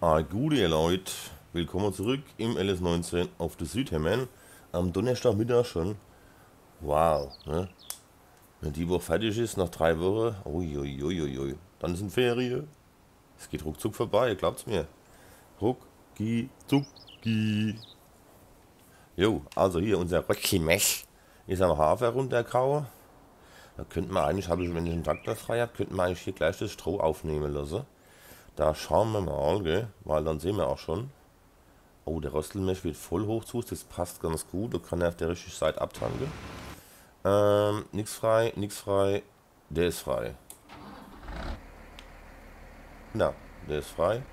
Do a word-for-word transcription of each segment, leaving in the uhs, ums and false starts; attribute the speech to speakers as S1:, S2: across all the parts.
S1: Ah, gute ihr Leute, willkommen zurück im L S neunzehn auf der Südhemmen. Am Donnerstagmittag schon. Wow, ne? Wenn die Woche fertig ist, nach drei Wochen, uiuiuiui, dann sind Ferien. Es geht ruckzuck vorbei, glaubt's mir. Rucki zucki. Jo, also hier unser Röcki-Mech ist am Hafer runtergehauen. Da könnte man eigentlich, habe ich, wenn ich einen Traktor frei habe, könnte man eigentlich hier gleich das Stroh aufnehmen lassen. Da schauen wir mal, gell? Weil dann sehen wir auch schon. Oh, der Röstelmilch wird voll hoch zu, das passt ganz gut. Da kann er auf der richtigen Seite abtanken. Ähm, nix frei, nix frei. Der ist frei. Na, der ist frei.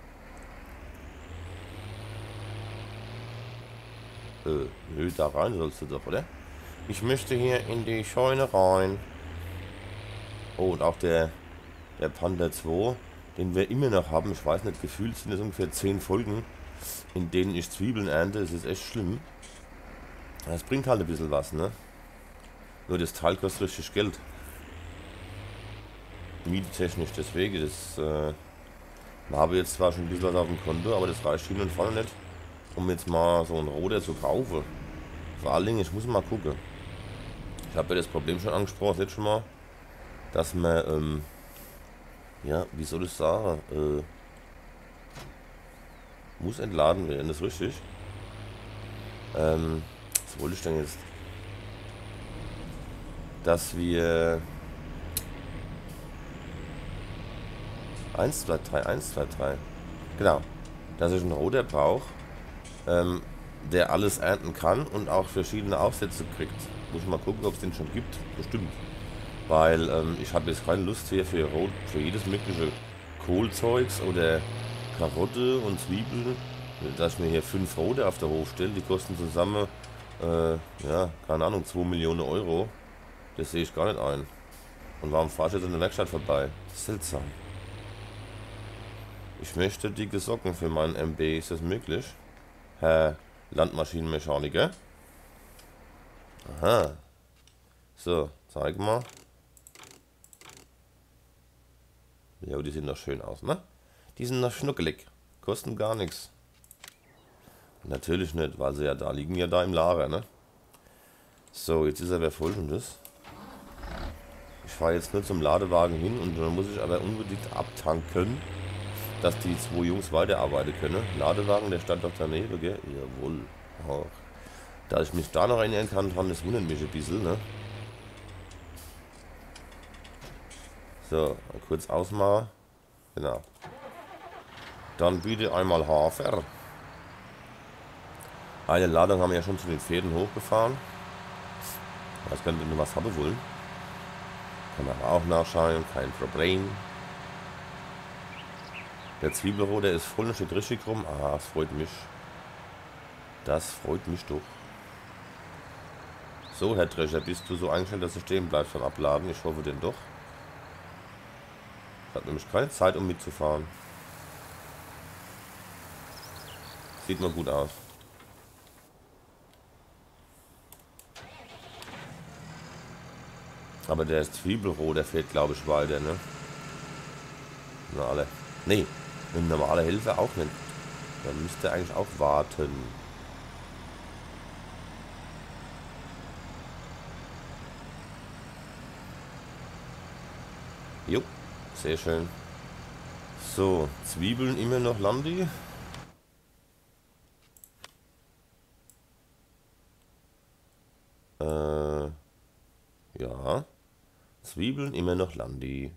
S1: Äh, nö, da rein sollst du doch, oder? Ich möchte hier in die Scheune rein. Oh, und auch der, der Panther zwei, den wir immer noch haben. Ich weiß nicht, gefühlt sind es ungefähr zehn Folgen, in denen ich Zwiebeln ernte. Es ist echt schlimm. Das bringt halt ein bisschen was, ne? Nur das Teil kostet richtig Geld. Mietetechnisch, deswegen. Das äh, habe jetzt zwar schon ein bisschen was auf dem Konto, aber das reicht hin und vorne nicht, um jetzt mal so einen Roder zu kaufen. Vor allen Dingen, ich muss mal gucken. Ich habe ja das Problem schon angesprochen, das letzte Mal, dass man, ähm, ja, wie soll ich sagen, äh, muss entladen werden, das ist richtig. Ähm, was wollte ich denn jetzt? Dass wir eins, zwei, drei, eins, zwei, drei. Genau. Dass ich einen Roder brauche, ähm, der alles ernten kann und auch verschiedene Aufsätze kriegt. Muss ich mal gucken, ob es den schon gibt. Bestimmt. Weil ähm, ich habe jetzt keine Lust hier für, Rot, für jedes mögliche Kohlzeugs oder Karotte und Zwiebeln, dass ich mir hier fünf Roder auf der Hof stelle. Die kosten zusammen, äh, ja, keine Ahnung, zwei Millionen Euro. Das sehe ich gar nicht ein. Und warum fahre ich jetzt in der Werkstatt vorbei? Seltsam. Ich möchte dicke Socken für meinen M B. Ist das möglich? Herr Landmaschinenmechaniker? Aha. So, zeig mal. Ja, die sehen doch schön aus, ne? Die sind noch schnuckelig. Kosten gar nichts. Natürlich nicht, weil sie ja da liegen, ja da im Lager, ne? So, jetzt ist aber folgendes. Ich fahre jetzt nur zum Ladewagen hin und dann muss ich aber unbedingt abtanken, dass die zwei Jungs weiterarbeiten können. Ladewagen, der stand doch daneben, gell? Jawohl. Oh. Da ich mich da noch erinnern kann dran, das wundert mich ein bisschen, ne? So, kurz ausmachen. Genau. Dann bitte einmal Hafer. Eine Ladung haben wir ja schon zu den Pferden hochgefahren. Ich weiß gar nicht, wenn wir was haben wollen. Kann man auch nachschauen, kein Problem. Der Zwiebelroder ist voll und steht richtig rum. Ah, das freut mich. Das freut mich doch. So, Herr Drescher, bist du so eingestellt, dass du stehen bleibst beim Abladen? Ich hoffe denn doch. Ich habe nämlich keine Zeit, um mitzufahren. Sieht mal gut aus. Aber der Zwiebelroder fährt, glaube ich, weiter, ne? Na, alle. Nee, mit normaler Hilfe auch nicht. Da müsste eigentlich auch warten. Jo, sehr schön. So, Zwiebeln immer noch Landi. Äh, ja. Zwiebeln immer noch Landi.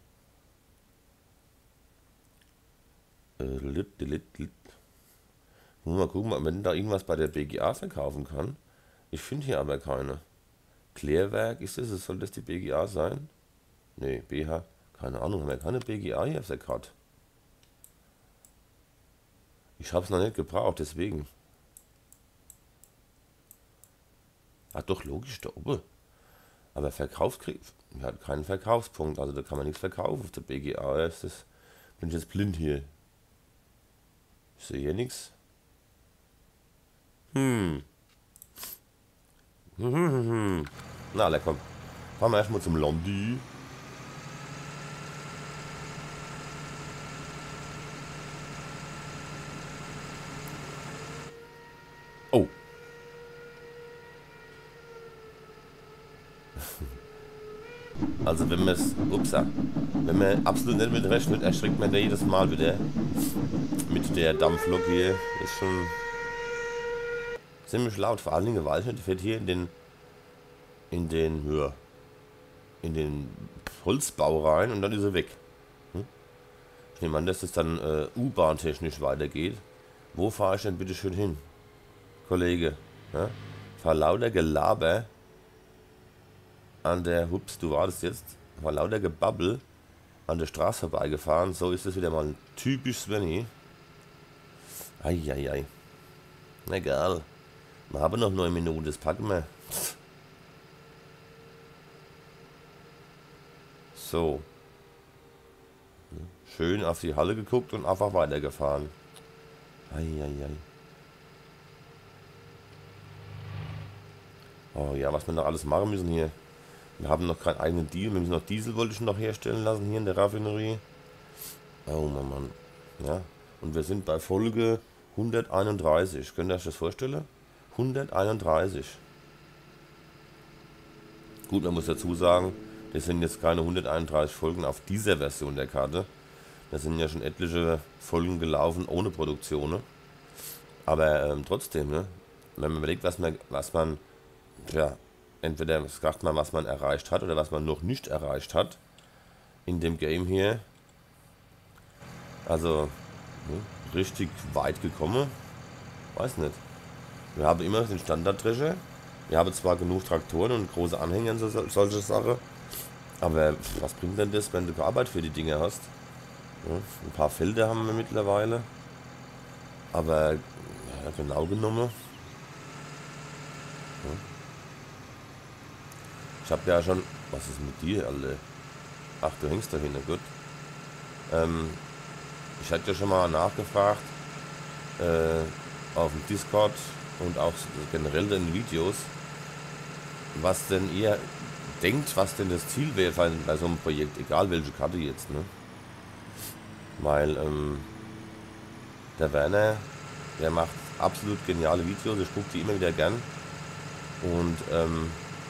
S1: Äh, lit, lit, lit. Muss mal gucken, ob man da irgendwas bei der B G A verkaufen kann. Ich finde hier aber keine. Klärwerk, ist das? Soll das die B G A sein? Ne, B H. Keine Ahnung, haben wir keine B G A hier auf der Karte. Ich habe es noch nicht gebraucht, deswegen. Ach doch, logisch, da oben. Aber Verkaufskrieg hat keinen Verkaufspunkt, also da kann man nichts verkaufen auf der B G A. Ist das, bin ich jetzt blind hier? Ich sehe hier nichts. Hm. Hm, hm, hm, hm. Na, alle, komm. Fahren wir erstmal zum Landi. Also wenn man es, upsa, wenn man absolut nicht mit rechnet, erschreckt man da jedes Mal wieder mit der Dampflok hier. Ist schon ziemlich laut, vor allen Dingen weiß ich nicht, fährt hier in den, in den, ja, in den Holzbau rein und dann ist er weg. Hm? Ich nehme an, dass es dann äh, U-Bahn technisch weitergeht. Wo fahre ich denn bitte schön hin, Kollege? Ja? Fahr lauter Gelaber an der, hups, du wartest jetzt, war lauter Gebabbel an der Straße vorbeigefahren. So ist es wieder mal ein typisch Svenny. Eieiei. Egal. Wir haben noch neun Minuten, das packen wir. So. Schön auf die Halle geguckt und einfach weitergefahren. Eieiei. Oh ja, was wir noch alles machen müssen hier. Wir haben noch keinen eigenen Diesel. Wir müssen noch Diesel, wollte ich noch herstellen lassen hier in der Raffinerie. Oh Mann, Mann. Ja. Und wir sind bei Folge hunderteinunddreißig. Könnt ihr euch das vorstellen? hunderteinunddreißig. Gut, man muss dazu sagen, das sind jetzt keine hunderteinunddreißig Folgen auf dieser Version der Karte. Da sind ja schon etliche Folgen gelaufen ohne Produktion. Aber ähm, trotzdem, ne? Wenn man überlegt, was man, was man, ja, entweder sagt man, was man erreicht hat oder was man noch nicht erreicht hat in dem Game hier. Also, ne, richtig weit gekommen. Weiß nicht. Wir haben immer den Standarddrescher. Wir haben zwar genug Traktoren und große Anhänger und so, solche Sachen. Aber was bringt denn das, wenn du keine Arbeit für die Dinge hast? Ja, ein paar Felder haben wir mittlerweile. Aber ja, genau genommen. Ja. Ich habe ja schon. Was ist mit dir, Alter? Ach, du hängst da hinten, gut. Ähm, ich hatte ja schon mal nachgefragt äh, auf dem Discord und auch generell in den Videos, was denn ihr denkt, was denn das Ziel wäre bei, bei so einem Projekt, egal welche Karte jetzt, ne? Weil ähm, der Werner, der macht absolut geniale Videos, ich gucke die immer wieder gern und ähm,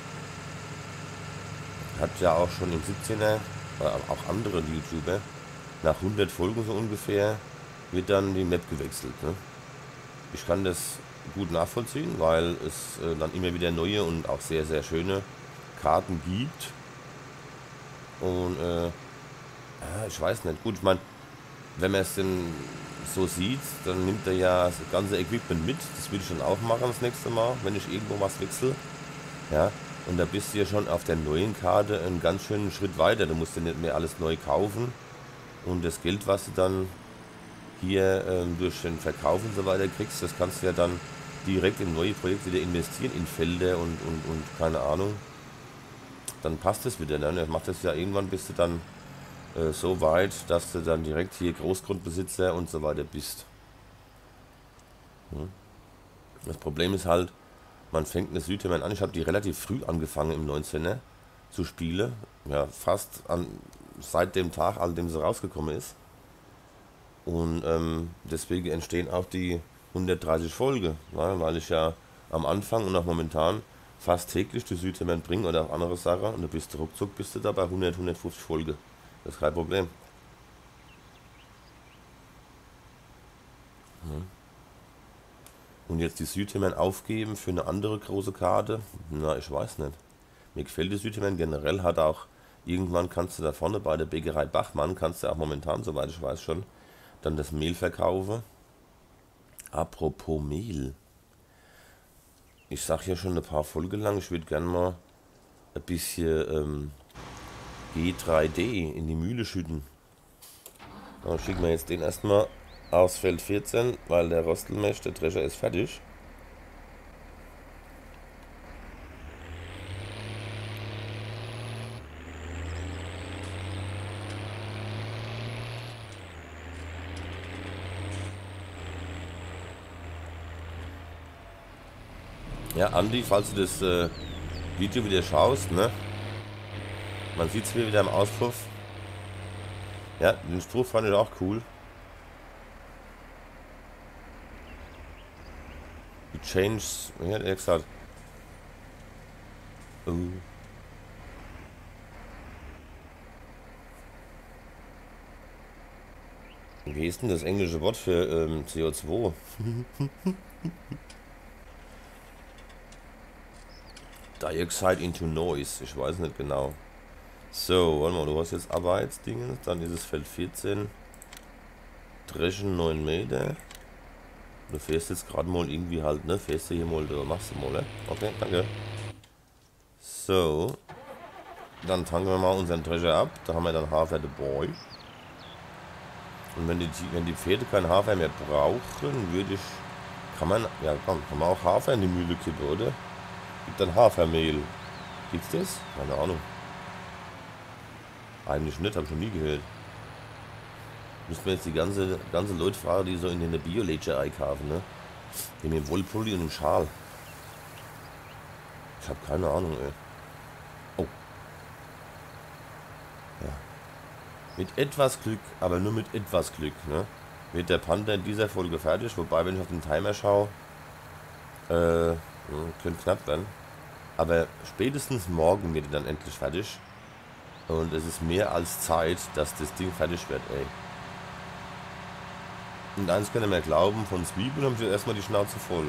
S1: hat ja auch schon im siebzehner, äh, auch andere YouTuber, nach hundert Folgen so ungefähr, wird dann die Map gewechselt, ne? Ich kann das gut nachvollziehen, weil es äh, dann immer wieder neue und auch sehr, sehr schöne Karten gibt. Und äh, ja, ich weiß nicht, gut, ich meine, wenn man es denn so sieht, dann nimmt er ja das ganze Equipment mit. Das will ich dann auch machen das nächste Mal, wenn ich irgendwo was wechsle. Ja, und da bist du ja schon auf der neuen Karte einen ganz schönen Schritt weiter. Du musst ja nicht mehr alles neu kaufen. Und das Geld, was du dann hier ähm, durch den Verkauf und so weiter kriegst, das kannst du ja dann direkt in neue Projekte wieder investieren, in Felder und, und, und keine Ahnung. Dann passt es wieder. Ne? Das macht das ja irgendwann, bist du dann äh, so weit, dass du dann direkt hier Großgrundbesitzer und so weiter bist. Hm. Das Problem ist halt, man fängt eine Südtermin an. Ich habe die relativ früh angefangen im neunzehner zu spielen. Ja, fast an, seit dem Tag, an dem sie rausgekommen ist. Und ähm, deswegen entstehen auch die hundertdreißig Folgen, ja, weil ich ja am Anfang und auch momentan fast täglich die Südtermin bringe oder auch andere Sachen. Und du bist ruckzuck bist du da bei hundert, hundertfünfzig Folgen. Das ist kein Problem. Hm. Und jetzt die Südtermin aufgeben für eine andere große Karte? Na, ich weiß nicht. Mir gefällt die Südtermin generell, hat auch, irgendwann kannst du da vorne bei der Bäckerei Bachmann, kannst du auch momentan, soweit ich weiß schon, dann das Mehl verkaufen. Apropos Mehl. Ich sag ja schon ein paar Folgen lang, ich würde gerne mal ein bisschen ähm, G drei D in die Mühle schütten. Dann schicken wir jetzt den erstmal aufs Feld vierzehn, weil der Rostelmesh, der Drescher, ist fertig. Ja, Andi, falls du das äh, Video wieder schaust, ne? Man sieht es mir wieder im Auspuff. Ja, den Spruch fand ich auch cool. Die Change, wie hat er gesagt? Uh. Wie ist denn das englische Wort für ähm, C O zwei? Dioxide into Noise. Ich weiß nicht genau. So, warte mal, du hast jetzt Arbeitsdinge. Dann ist es Feld vierzehn. Dreschen neun Meter. Du fährst jetzt gerade mal irgendwie halt, ne? Fährst du hier mal, da machst du mal, ne? Okay, danke. So. Dann tanken wir mal unseren Drescher ab. Da haben wir dann Hafer dabei. Und wenn die, wenn die Pferde kein Hafer mehr brauchen, würde ich. Kann man. Ja, komm, kann man auch Hafer in die Mühle kippen, oder? Gibt dann Hafermehl. Gibt's das? Keine Ahnung. Eigentlich nicht, habe ich noch nie gehört. Müssen wir jetzt die ganze, ganze Leute fragen, die so in der Bio-Lädscherei kaufen, ne? Die mit dem Wollpulli und einem Schal. Ich habe keine Ahnung, ey. Oh. Ja. Mit etwas Glück, aber nur mit etwas Glück, ne? Wird der Panther in dieser Folge fertig. Wobei, wenn ich auf den Timer schaue, äh, könnte knapp werden. Aber spätestens morgen wird er dann endlich fertig. Und es ist mehr als Zeit, dass das Ding fertig wird, ey. Und eins kann ich mir glauben, von Zwiebeln haben sie erstmal die Schnauze voll.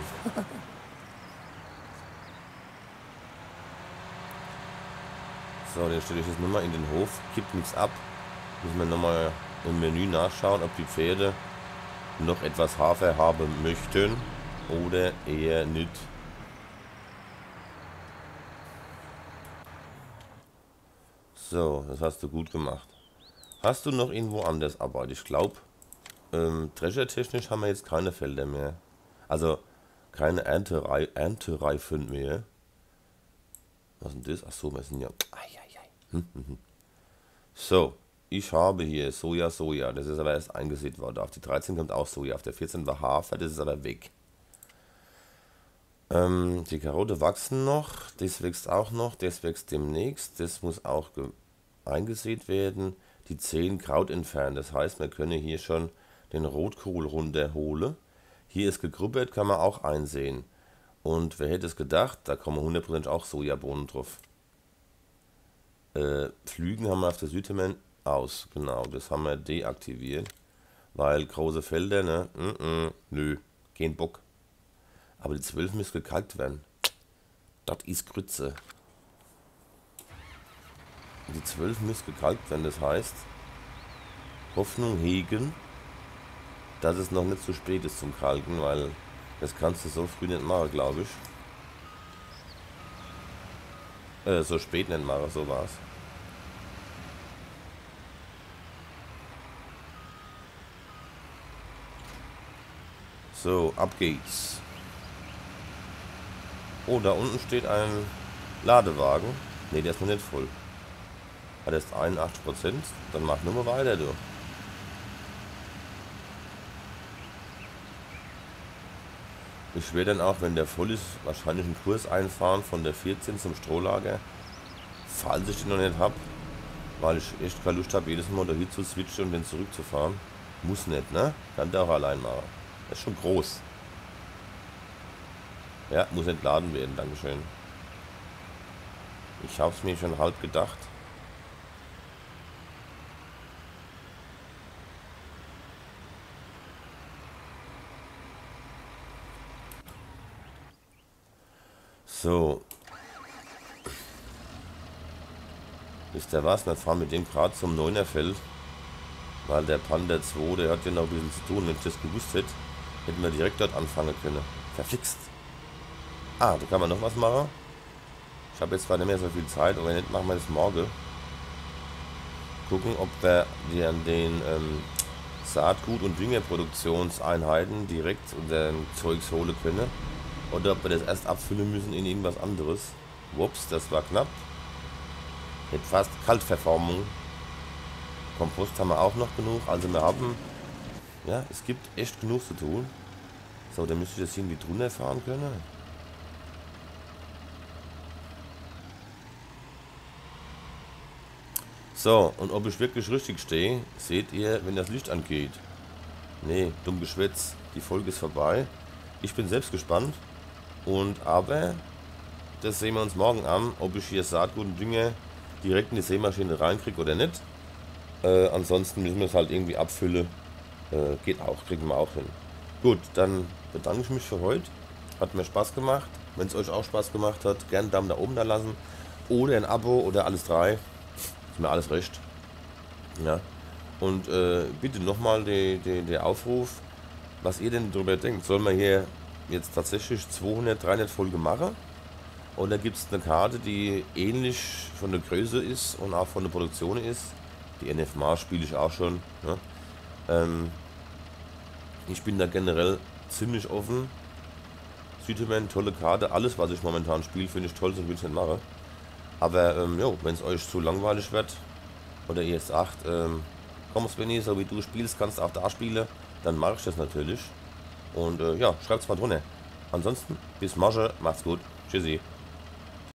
S1: So, den stelle ich jetzt nochmal in den Hof, kippt nichts ab. Müssen wir nochmal im Menü nachschauen, ob die Pferde noch etwas Hafer haben möchten oder eher nicht. So, das hast du gut gemacht. Hast du noch irgendwo anders Arbeit? Ich glaube, ähm, dreschertechnisch haben wir jetzt keine Felder mehr. Also keine Ernterei Erntereifen mehr. Was ist denn das? Achso, wir sind ja. Hm, hm, hm. So, ich habe hier Soja, Soja. Das ist aber erst eingesät worden. Auf die dreizehn kommt auch Soja. Auf der vierzehn war Hafer, das ist aber weg. Ähm, die Karotte wachsen noch. Das wächst auch noch. Das wächst demnächst. Das muss auch eingesät werden. Die zehn Kraut entfernen. Das heißt, wir können hier schon den Rotkohl runterholen. Hier ist gegrubbert, kann man auch einsehen. Und wer hätte es gedacht, da kommen hundert Prozent auch Sojabohnen drauf. Äh, Pflügen haben wir auf der Südhemen aus. Genau, das haben wir deaktiviert. Weil große Felder, ne? Mm -mm, nö, kein Bock. Aber die zwölf müssen gekalkt werden. Das ist Grütze. Die zwölf müssen gekalkt werden, das heißt, Hoffnung hegen, dass es noch nicht zu spät ist zum Kalken, weil das kannst du so früh nicht machen, glaube ich. Äh, so spät nicht machen, so war's. So, ab geht's. Oh, da unten steht ein Ladewagen. Ne, der ist noch nicht voll. Hat erst einundachtzig Prozent. Dann mach nur mal weiter, du. Ich werde dann auch, wenn der voll ist, wahrscheinlich einen Kurs einfahren von der vierzehn zum Strohlager. Falls ich den noch nicht habe. Weil ich echt keine Lust habe, jedes Mal dahin zu switchen und den zurückzufahren. Muss nicht, ne? Kann der auch allein machen. Das ist schon groß. Ja, muss entladen werden, Dankeschön. Ich habe es mir schon halb gedacht. So. Wisst ihr was? Wir fahren mit dem gerade zum Neunerfeld. Weil der Panther zwei, der hat ja noch ein bisschen zu tun. Wenn ich das gewusst hätte, hätten wir direkt dort anfangen können. Verflixt. Ah, da kann man noch was machen. Ich habe jetzt zwar nicht mehr so viel Zeit, aber wenn nicht, machen wir das morgen. Gucken, ob wir die an den ähm, Saatgut- und Düngerproduktionseinheiten direkt unser Zeugs holen können. Oder ob wir das erst abfüllen müssen in irgendwas anderes. Wups, das war knapp. Hätte fast Kaltverformung. Kompost haben wir auch noch genug. Also wir haben, ja, es gibt echt genug zu tun. So, dann müsste ich das irgendwie drunter fahren können. So, und ob ich wirklich richtig stehe, seht ihr, wenn das Licht angeht. Nee, dumm Geschwätz. Die Folge ist vorbei. Ich bin selbst gespannt. Und aber, das sehen wir uns morgen an, ob ich hier Saatgut und Dünger direkt in die Sämaschine reinkriege oder nicht. Äh, ansonsten müssen wir es halt irgendwie abfüllen Äh, geht auch, kriegen wir auch hin. Gut, dann bedanke ich mich für heute. Hat mir Spaß gemacht. Wenn es euch auch Spaß gemacht hat, gerne einen Daumen da oben da lassen. Oder ein Abo oder alles drei. Ist mir alles recht. Ja. Und äh, bitte nochmal der Aufruf, was ihr denn darüber denkt. Sollen wir hier jetzt tatsächlich zweihundert, dreihundert Folgen machen? Oder gibt es eine Karte, die ähnlich von der Größe ist und auch von der Produktion ist? Die N F M A spiele ich auch schon. Ja. Ähm, ich bin da generell ziemlich offen. Südterman, tolle Karte. Alles, was ich momentan spiele, finde ich toll, so will ich nicht machen. Aber ähm, wenn es euch zu langweilig wird oder ihr sagt, ähm, komm Svenny, so wie du spielst, kannst du auch da spielen, dann mache ich das natürlich. Und äh, ja, schreibt es mal drunter. Ansonsten, bis Masche, macht's gut. Tschüssi.